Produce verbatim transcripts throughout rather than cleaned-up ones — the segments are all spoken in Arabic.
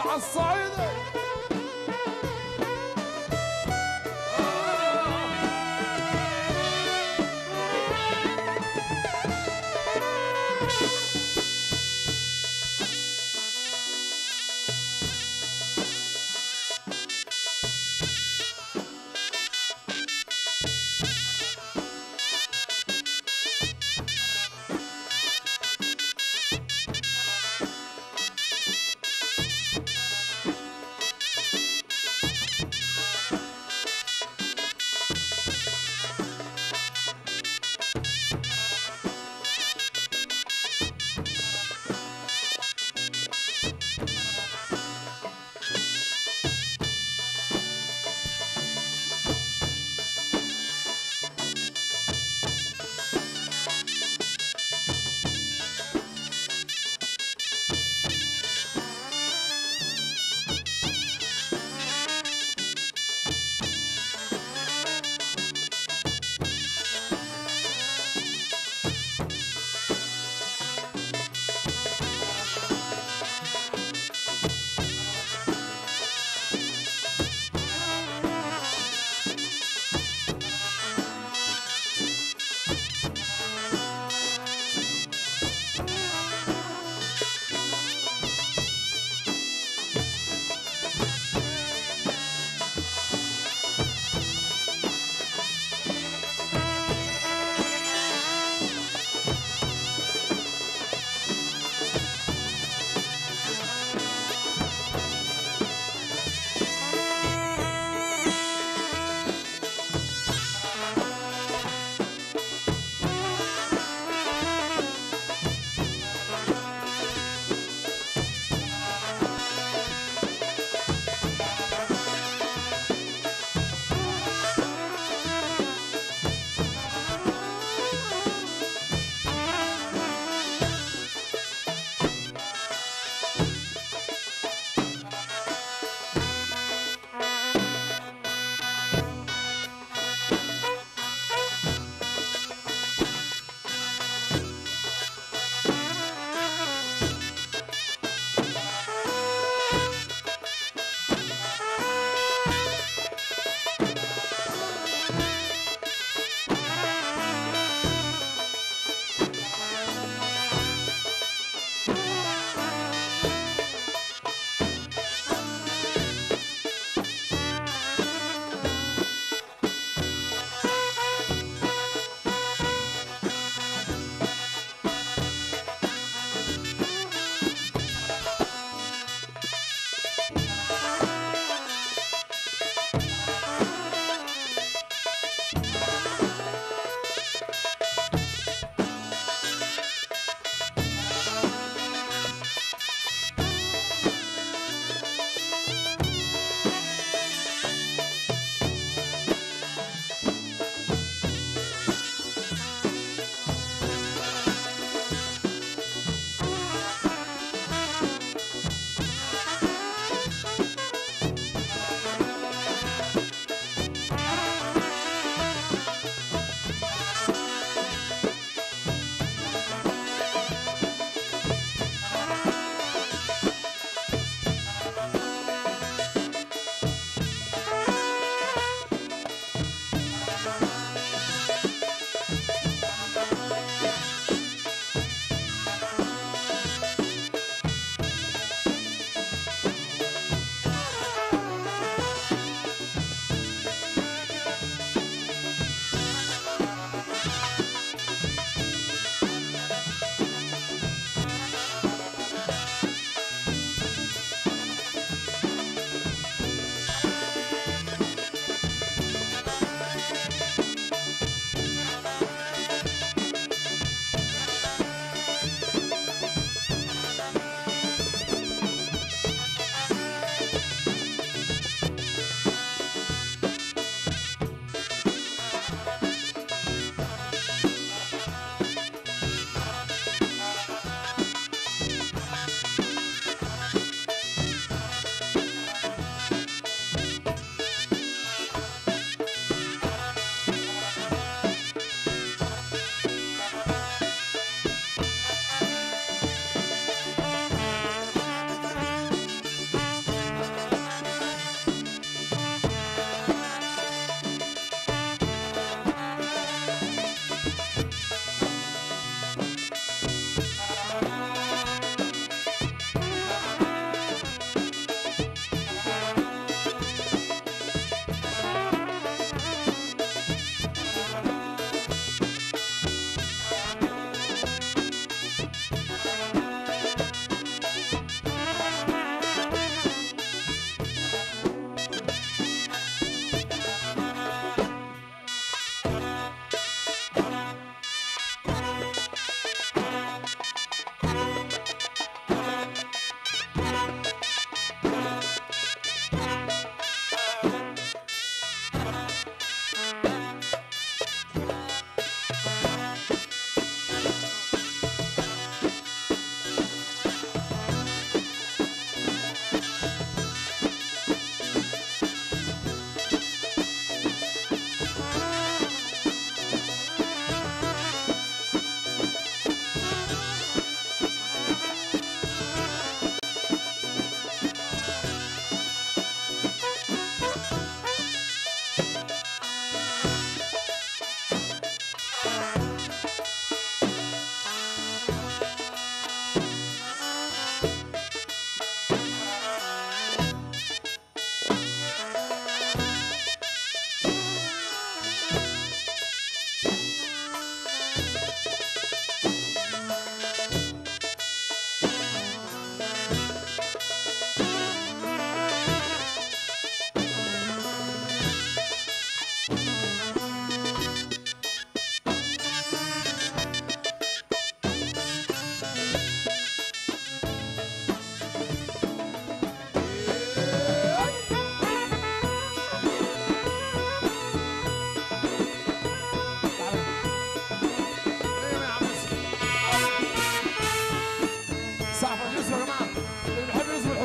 عالصعيدة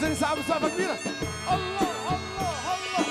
عاوزين يسقفوا سقفه كبيره. الله الله الله.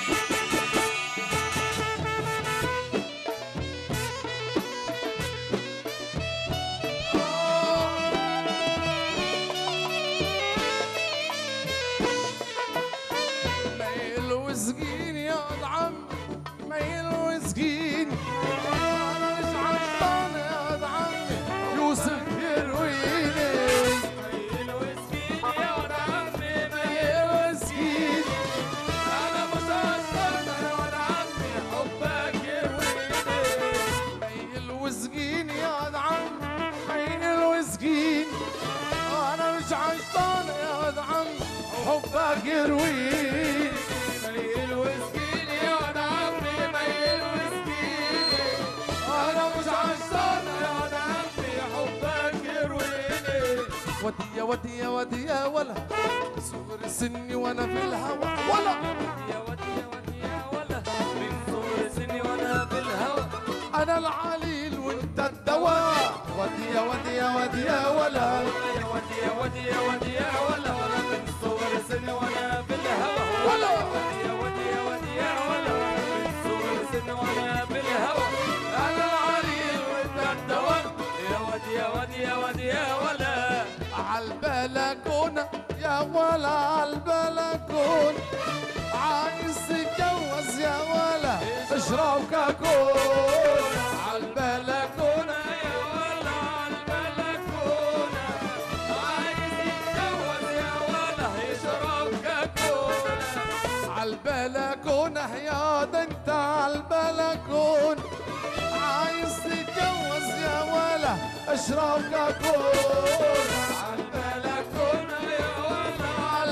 ميل وسقيني يا ولد عمي، ميل وسقيني، انا مش عطشان يا ولد عمي، يوسف يرويني. ميل وسقيني يا ولد عمي، ميل وسقيني، انا مش عطشان يا ولد عمي، حبك يرويني. ميل وسقيني يا ولد عمي، ميل وسقيني، انا مش عطشان يا ولد عمي، حبك يرويني. ميل وسقيني يا ولد عمي، ميل وسقيني، انا مش عطشان يا ولد عمي، حبك يرويني. ودي يا ودي يا ودي يا ولا، صغر سني وانا في الهوى ولا. يا ودي يا ودي يا ولا، من صغر سني وانا في الهوى. انا العليل وانت الدواء. ودي يا ودي يا ودي يا ولا. يا ودي يا ودي يا ودي يا ولا، وانا من صغر سني وانا في الهوى. ولا. يا ودي يا ودي يا ولا، من صغر سني وانا في الهوى. انا العليل وانت الدواء. يا ودي يا ودي يا ودي يا ولا، عالبلكونة يا ولا، عالبلكونة عايز تتجوز يا ولا، اشرب كاكون. عالبلكونة يا ولا عالبلكونة، عايز يتجوز يا ولا، يشرب كاكولا. عالبلكونة يا ده انت، عالبلكونة عايز تتجوز يا ولا، اشرب كاكون. عالبلكونة يا ولا،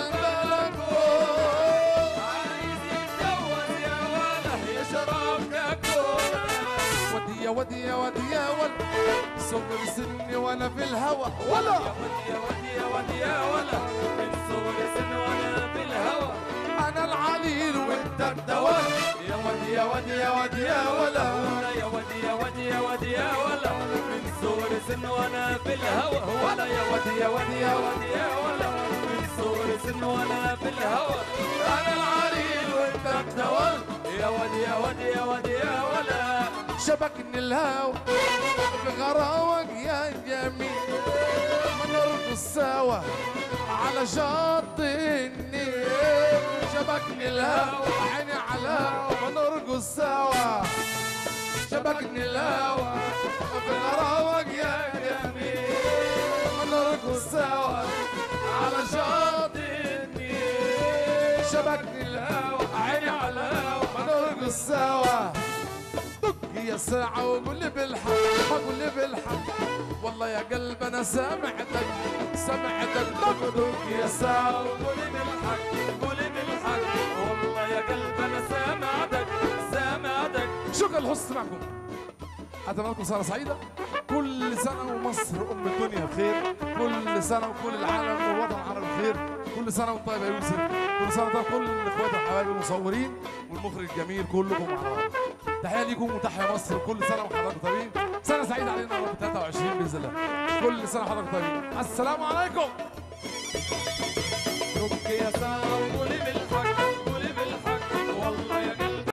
عالبلكونة عايز يتجوز يا ولا، يشرب كاكولا. ودي يا ودي يا ودي يا ولا، صغر سني وانا في الهوى ولا. يا ودي يا ودي يا ودي يا ولا، من صغر سني وانا في الهوى. انا العليل وانت الدواء. يا ودي يا ودي يا ودي يا ولا. يا ودي يا ودي يا ودي يا ولا، من صغر سني وانا في الهوى. ولا يا ودي يا ودي يا ودي يا ولا، من صغر سني وانا في الهوى. انا العليل وانت الدواء. يا ودي يا ودي يا ودي يا ولا، شبكني الهوى بغراوك يا جميل، ما نرقص سوا على شط النيل. شبكني الهوى عيني على ما نرقص سوا. شبكني الهوى بغراوك يا جميل، ما نرقص سوا على شط النيل. شبكني الهوى عيني على ما نرقص سوا. دق يا ساعة وقول لي بالحق، قول لي بالحق، والله يا قلب أنا سامعتك سامعتك. دق دق يا ساعة وقول لي بالحق، قولي بالحق، والله يا قلب انا سامعتك سامعتك. شكرا لحسن معكم. أتمنى لكم سنة سعيدة، كل سنة ومصر أم الدنيا بخير، كل سنة وكل العالم والوطن العربي بخير، كل سنة وأنت طيب يا يوسف، كل سنة وأنت كل إخواتي وحبايبي المصورين والمخرج الجميل كلكم مع بعض. تحية ليكم وتحية مصر، كل سنة وحضراتكم طيبين، سنة سعيدة علينا رب ثلاثة وعشرين بإذن الله، كل سنة وحضراتكم طيبين، السلام عليكم. دق يا ساعة